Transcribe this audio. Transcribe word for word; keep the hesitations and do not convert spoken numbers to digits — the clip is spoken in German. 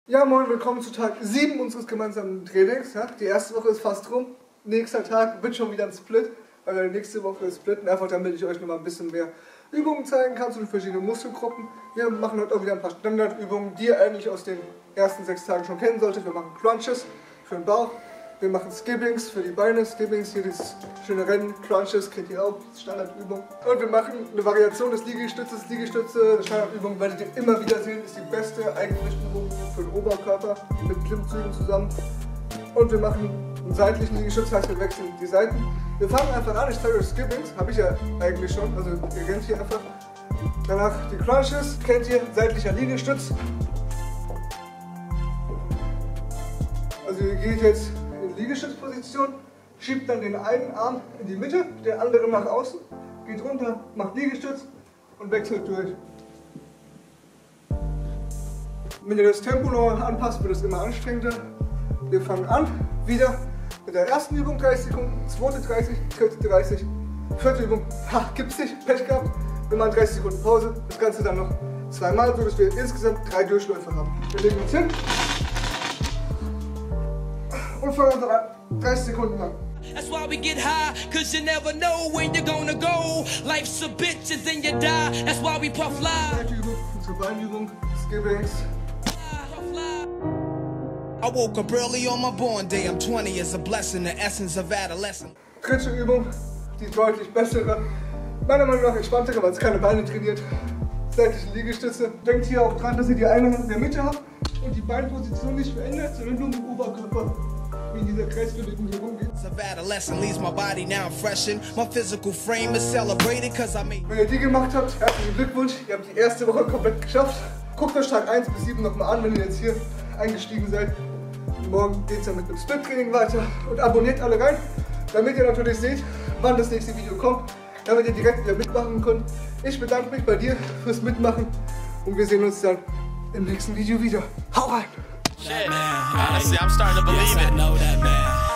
Ja moin, willkommen zu Tag sieben unseres gemeinsamen Trainings. Ja, die erste Woche ist fast rum, nächster Tag wird schon wieder ein Split, weil wir nächste Woche splitten, einfach damit ich euch noch mal ein bisschen mehr Übungen zeigen kann zu den verschiedenen Muskelgruppen. Wir machen heute auch wieder ein paar Standardübungen, die ihr eigentlich aus den ersten sechs Tagen schon kennen solltet. Wir machen Crunches für den Bauch, wir machen Skippings für die Beine, Skippings, hier dieses schöne Rennen, Crunches kennt ihr auch, Standardübung. Und wir machen eine Variation des Liegestützes. Liegestütze, eine Standardübung, werdet ihr immer wieder sehen, ist die beste Eigengewichtübung für den Oberkörper mit Klimmzügen zusammen. Und wir machen einen seitlichen Liegestütz, heißt wir wechseln die Seiten. Wir fangen einfach an, ich zeige euch Skippings, habe ich ja eigentlich schon, also ihr kennt hier einfach. Danach die Crunches, kennt ihr, seitlicher Liegestütz. Also ihr geht jetzt in Liegestützposition, schiebt dann den einen Arm in die Mitte, den anderen nach außen, geht runter, macht Liegestütz und wechselt durch. Wenn ihr das Tempo noch anpasst, wird es immer anstrengender. Wir fangen an, wieder mit der ersten Übung dreißig Sekunden, zweite dreißig, dritte dreißig, vierte Übung, ha, gibt's nicht, Pech gehabt. Wir machen dreißig Sekunden Pause, das Ganze dann noch zweimal, so dass wir insgesamt drei Durchläufe haben. Wir legen uns hin und fangen einfach an, dreißig Sekunden lang. That's why we get high, cause you never know when you're gonna go. Life's a bitch and then you die. That's why we puff live. Zweite Übung, unsere Beinübung, Skippings. I woke up early on my born day. I'm twenty, is a blessing, the essence of adolescence. Dritte Übung, die deutlich bessere, meiner Meinung nach entspanntere, weil es keine Beine trainiert. Seitliche Liegestütze. Denkt hier auch dran, dass ihr die eine Hand in der Mitte habt und die Beinposition nicht verändert, sondern nur mit dem Oberkörper wie in dieser Kreisbewegung hier rumgeht. Wenn ihr die gemacht habt, herzlichen Glückwunsch, ihr habt die erste Woche komplett geschafft. Guckt euch Tag eins bis sieben nochmal an, wenn ihr jetzt hier eingestiegen seid. Morgen geht es dann mit dem Split-Training weiter und abonniert alle rein, damit ihr natürlich seht, wann das nächste Video kommt, damit ihr direkt wieder mitmachen könnt. Ich bedanke mich bei dir fürs Mitmachen und wir sehen uns dann im nächsten Video wieder. Hau rein! Shit, man. Honestly, I'm starting to believe yes, it. I know that, man.